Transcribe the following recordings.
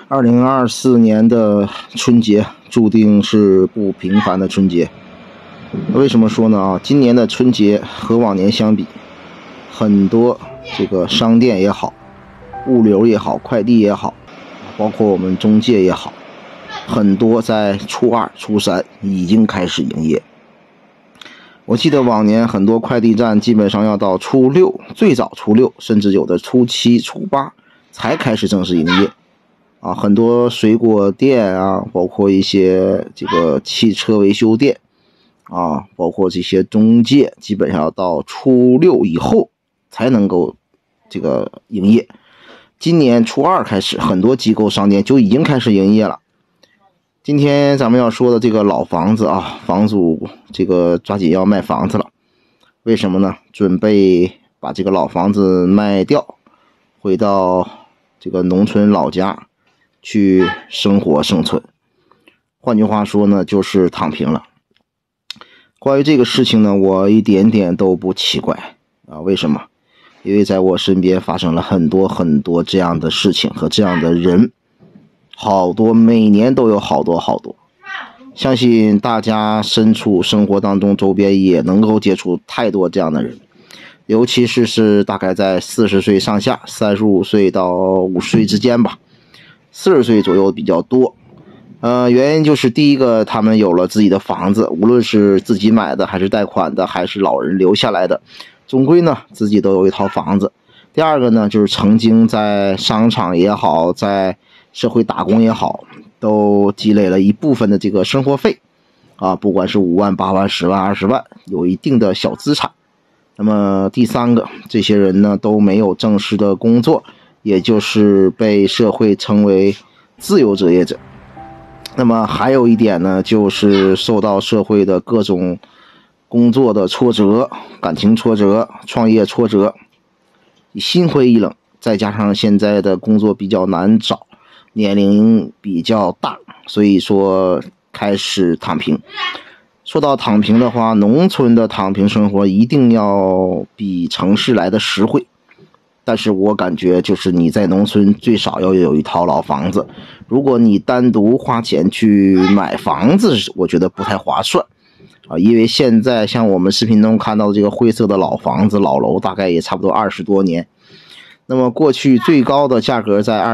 2024年的春节注定是不平凡的春节。为什么说呢？今年的春节和往年相比，很多这个商店也好，物流也好，快递也好，包括我们中介也好，很多在初二、初三已经开始营业。我记得往年很多快递站基本上要到初六，最早初六，甚至有的初七、初八才开始正式营业。很多水果店包括一些这个汽车维修店包括这些中介，基本上要到初六以后才能够这个营业。今年初二开始，很多机构商店就已经开始营业了。今天咱们要说的这个老房子房主这个抓紧要卖房子了。为什么呢？准备把这个老房子卖掉，回到这个农村老家去生活生存。换句话说呢，就是躺平了。关于这个事情呢，我一点点都不奇怪为什么？因为在我身边发生了很多很多这样的事情和这样的人，好多，每年都有好多。相信大家身处生活当中，周边也能够接触太多这样的人，尤其是大概在40岁上下，35岁到50岁之间吧，40岁左右比较多。原因就是第一个，他们有了自己的房子，无论是自己买的还是贷款的还是老人留下来的，终归呢自己都有一套房子。第二个呢，就是曾经在商场也好，在社会打工也好，都积累了一部分的这个生活费不管是5万、8万、10万、20万，有一定的小资产。那么第三个，这些人呢都没有正式的工作，也就是被社会称为自由职业者。那么还有一点呢，就是受到社会的各种工作的挫折、感情挫折、创业挫折，心灰意冷，再加上现在的工作比较难找，年龄比较大，所以说开始躺平。说到躺平的话，农村的躺平生活一定要比城市来的实惠。但是我感觉就是你在农村最少要有一套老房子，如果你单独花钱去买房子，我觉得不太划算因为现在像我们视频中看到的这个灰色的老房子、老楼，大概也差不多20多年。那么过去最高的价格在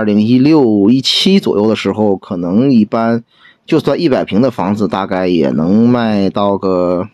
2016、17左右的时候，可能一般就算100平的房子，大概也能卖到个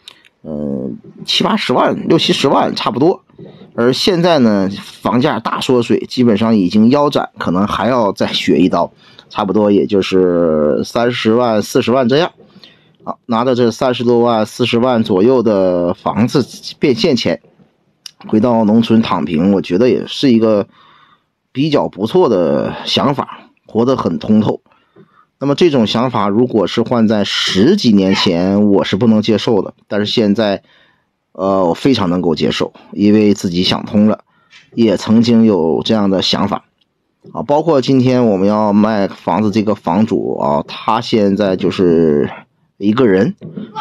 70、80万、60、70万差不多。而现在呢，房价大缩水，基本上已经腰斩，可能还要再削一刀，差不多也就是30万、40万这样拿着这30多万、40万左右的房子变现钱，回到农村躺平，我觉得也是一个比较不错的想法，活得很通透。那么这种想法如果是换在10几年前，我是不能接受的，但是现在我非常能够接受，因为自己想通了，也曾经有这样的想法包括今天我们要卖房子这个房主他现在就是一个人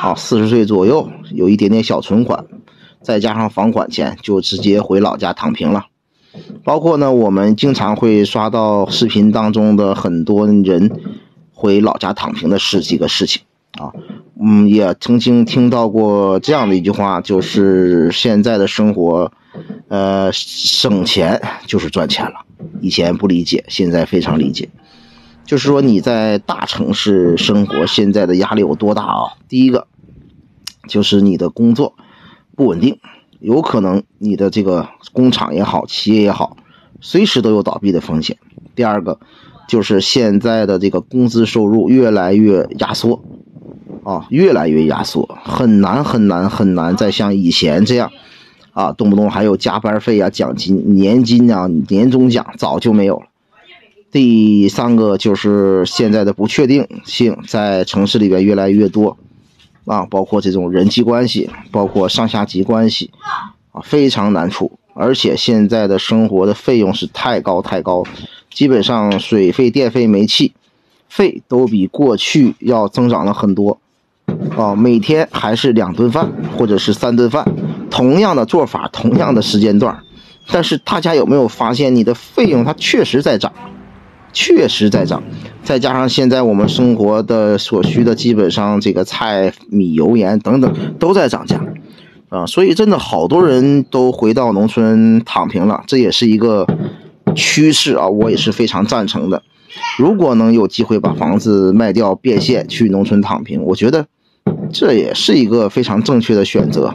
40岁左右，有一点点小存款，再加上房款钱，就直接回老家躺平了。包括呢，我们经常会刷到视频当中的很多人回老家躺平的几个事情也曾经听到过这样的一句话，就是现在的生活省钱就是赚钱了。以前不理解，现在非常理解。就是说你在大城市生活，现在的压力有多大第一个就是你的工作不稳定，有可能你的这个工厂也好，企业也好，随时都有倒闭的风险。第二个就是现在的这个工资收入越来越压缩越来越压缩，很难再像以前这样动不动还有加班费奖金、年金年终奖，早就没有了。第三个就是现在的不确定性在城市里边越来越多包括这种人际关系，包括上下级关系非常难处。而且现在的生活的费用是太高，基本上水费、电费、煤气费都比过去要增长了很多每天还是2顿饭或者是3顿饭，同样的做法，同样的时间段，但是大家有没有发现你的费用它确实在涨？ 确实在涨，再加上现在我们生活的所需的基本上这个菜、米、油、盐等等都在涨价所以真的好多人都回到农村躺平了，这也是一个趋势我也是非常赞成的。如果能有机会把房子卖掉变现去农村躺平，我觉得这也是一个非常正确的选择。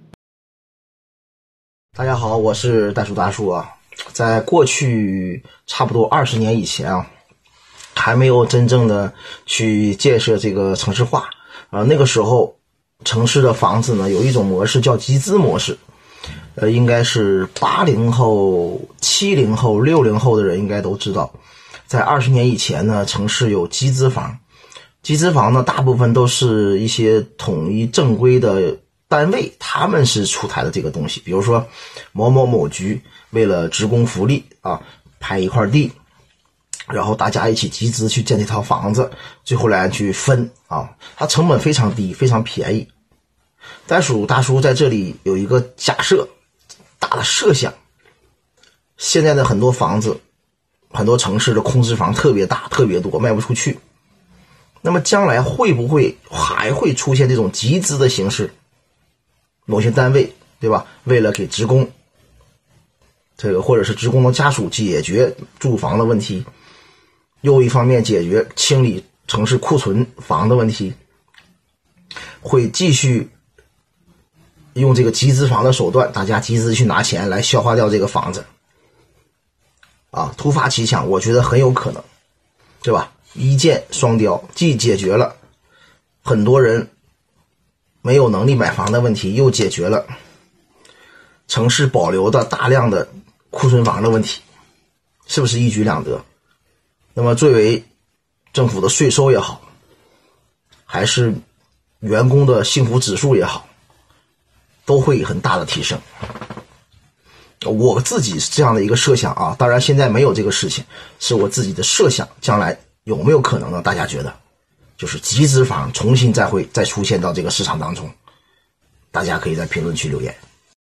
大家好，我是大叔在过去差不多20年以前还没有真正的去建设这个城市化那个时候城市的房子呢有一种模式叫集资模式，应该是80后、70后、60后的人应该都知道，在20年以前呢，城市有集资房。集资房呢，大部分都是一些统一正规的单位，他们是出台的这个东西。比如说某某某局为了职工福利拍一块地，然后大家一起集资去建这套房子，最后来去分它成本非常低，非常便宜。大叔在这里有一个假设，大的设想，现在的很多房子，很多城市的空置房特别大特别多，卖不出去。那么将来会不会还会出现这种集资的形式？某些单位对吧，为了给职工或者是职工的家属解决住房的问题，又一方面解决清理城市库存房的问题，会继续用这个集资房的手段，大家集资去拿钱来消化掉这个房子突发奇想，我觉得很有可能，对吧？一箭双雕，既解决了很多人没有能力买房的问题，又解决了城市保留的大量的库存房的问题，是不是一举两得？那么作为政府的税收也好，还是员工的幸福指数也好，都会很大的提升。我自己是这样的一个设想当然现在没有这个事情，是我自己的设想，将来有没有可能呢？大家觉得就是集资房重新再出现到这个市场当中，大家可以在评论区留言。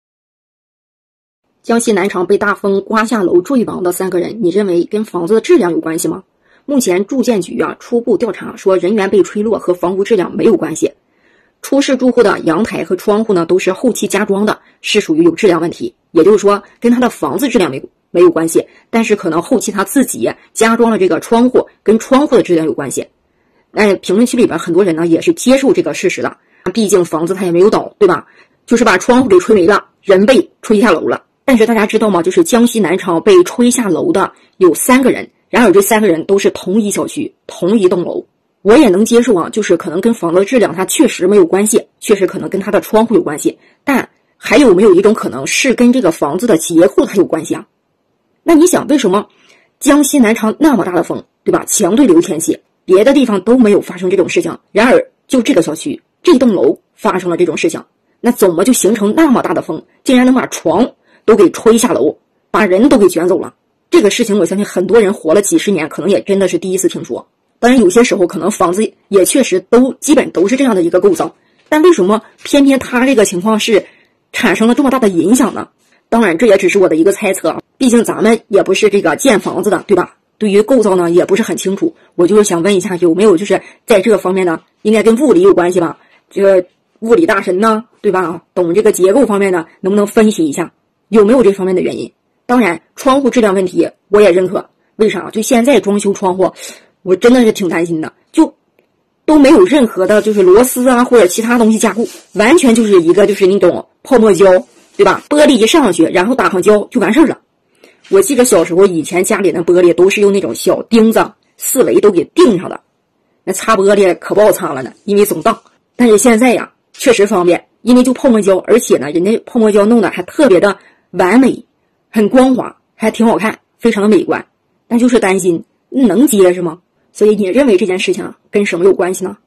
江西南昌被大风刮下楼坠亡的3个人，你认为跟房子的质量有关系吗？目前住建局初步调查说，人员被吹落和房屋质量没有关系。出事住户的阳台和窗户呢都是后期加装的，是属于有质量问题，也就是说跟他的房子质量没有关系，但是可能后期他自己加装了这个窗户，跟窗户的质量有关系。评论区里边很多人呢也是接受这个事实的，毕竟房子它也没有倒，对吧？就是把窗户给吹没了，人被吹下楼了。但是大家知道吗？就是江西南昌被吹下楼的有3个人，然而这3个人都是同一小区同一栋楼。我也能接受就是可能跟房子质量它确实没有关系，确实可能跟它的窗户有关系，但还有没有一种可能是跟这个房子的结构它有关系那你想，为什么江西南昌那么大的风，对吧？强对流天气，别的地方都没有发生这种事情，然而就这个小区这栋楼发生了这种事情，那怎么就形成那么大的风，竟然能把床都给吹下楼，把人都给卷走了？这个事情我相信很多人活了几十年可能也真的是第一次听说。当然有些时候可能房子也确实基本都是这样的一个构造，但为什么偏偏它这个情况是产生了这么大的影响呢？当然这也只是我的一个猜测毕竟咱们也不是这个建房子的，对吧？对于构造呢也不是很清楚，我就是想问一下，有没有就是在这个方面呢，应该跟物理有关系吧？这个物理大神呢，对吧？懂这个结构方面呢，能不能分析一下有没有这方面的原因？当然窗户质量问题我也认可，为啥？就现在装修窗户我真的是挺担心的，就都没有任何的就是螺丝或者其他东西加固，完全就是一个就是那种泡沫胶，对吧？玻璃一上去然后打上胶就完事儿了。我记得小时候以前家里的玻璃都是用那种小钉子4围都给钉上的，那擦玻璃可不好擦了呢，因为总荡。但是现在确实方便，因为就泡沫胶，而且呢人家泡沫胶弄得还特别的完美，很光滑，还挺好看，非常的美观。但就是担心能结实吗？所以你认为这件事情跟什么有关系呢？